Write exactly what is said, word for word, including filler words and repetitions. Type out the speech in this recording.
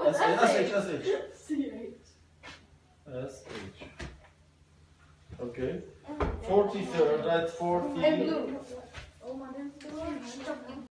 S H, S H. C H. S H. Okay. forty-third, right? forty. And blue.